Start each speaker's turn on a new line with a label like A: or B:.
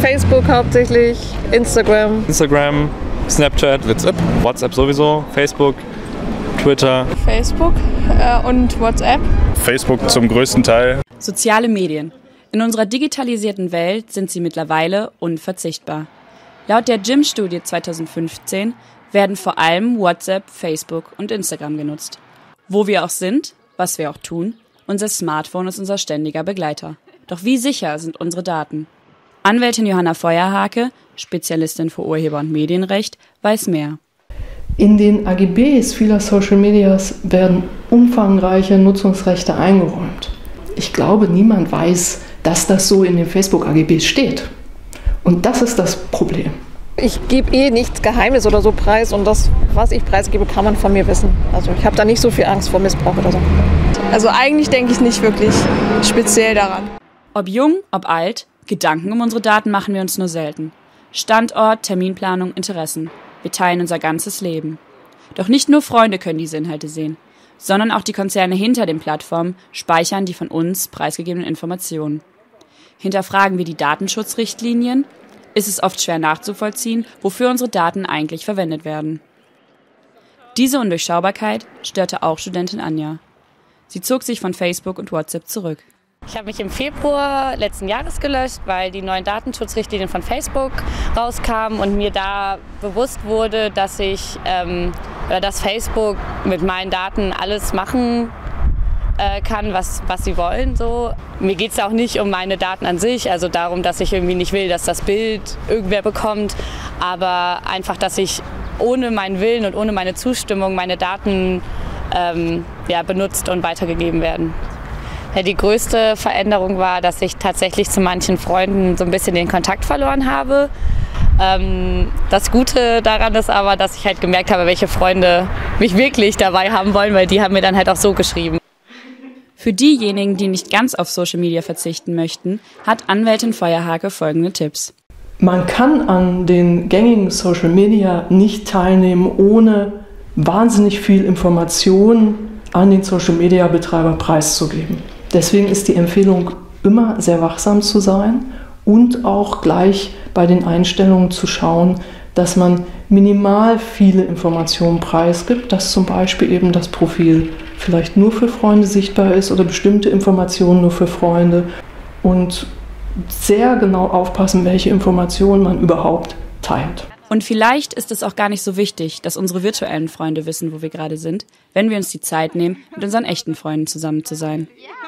A: Facebook hauptsächlich, Instagram,
B: Snapchat, WhatsApp sowieso, Facebook, Twitter.
C: Facebook und WhatsApp.
D: Facebook zum größten Teil.
E: Soziale Medien. In unserer digitalisierten Welt sind sie mittlerweile unverzichtbar. Laut der JIM-Studie 2015 werden vor allem WhatsApp, Facebook und Instagram genutzt. Wo wir auch sind, was wir auch tun, unser Smartphone ist unser ständiger Begleiter. Doch wie sicher sind unsere Daten? Anwältin Johanna Feuerhake, Spezialistin für Urheber- und Medienrecht, weiß mehr.
F: In den AGBs vieler Social Medias werden umfangreiche Nutzungsrechte eingeräumt. Ich glaube, niemand weiß, dass das so in den Facebook-AGBs steht. Und das ist das Problem.
A: Ich gebe nichts Geheimes oder so preis und das, was ich preisgebe, kann man von mir wissen. Also ich habe da nicht so viel Angst vor Missbrauch oder so.
C: Also eigentlich denke ich nicht wirklich speziell daran.
E: Ob jung, ob alt, Gedanken um unsere Daten machen wir uns nur selten. Standort, Terminplanung, Interessen. Wir teilen unser ganzes Leben. Doch nicht nur Freunde können diese Inhalte sehen, sondern auch die Konzerne hinter den Plattformen speichern die von uns preisgegebenen Informationen. Hinterfragen wir die Datenschutzrichtlinien? Ist es oft schwer nachzuvollziehen, wofür unsere Daten eigentlich verwendet werden. Diese Undurchschaubarkeit störte auch Studentin Anja. Sie zog sich von Facebook und WhatsApp zurück.
G: Ich habe mich im Februar letzten Jahres gelöscht, weil die neuen Datenschutzrichtlinien von Facebook rauskamen und mir da bewusst wurde, dass dass Facebook mit meinen Daten alles machen kann, was sie wollen. So. Mir geht es auch nicht um meine Daten an sich, also darum, dass ich irgendwie nicht will, dass das Bild irgendwer bekommt, aber einfach, dass ich ohne meinen Willen und ohne meine Zustimmung meine Daten benutzt und weitergegeben werden. Ja, die größte Veränderung war, dass ich tatsächlich zu manchen Freunden so ein bisschen den Kontakt verloren habe. Das Gute daran ist aber, dass ich halt gemerkt habe, welche Freunde mich wirklich dabei haben wollen, weil die haben mir dann halt auch so geschrieben.
E: Für diejenigen, die nicht ganz auf Social Media verzichten möchten, hat Anwältin Feuerhake folgende Tipps.
F: Man kann an den gängigen Social Media nicht teilnehmen, ohne wahnsinnig viel Information an den Social Media Betreiber preiszugeben. Deswegen ist die Empfehlung, immer sehr wachsam zu sein und auch gleich bei den Einstellungen zu schauen, dass man minimal viele Informationen preisgibt, dass zum Beispiel eben das Profil vielleicht nur für Freunde sichtbar ist oder bestimmte Informationen nur für Freunde und sehr genau aufpassen, welche Informationen man überhaupt teilt.
E: Und vielleicht ist es auch gar nicht so wichtig, dass unsere virtuellen Freunde wissen, wo wir gerade sind, wenn wir uns die Zeit nehmen, mit unseren echten Freunden zusammen zu sein.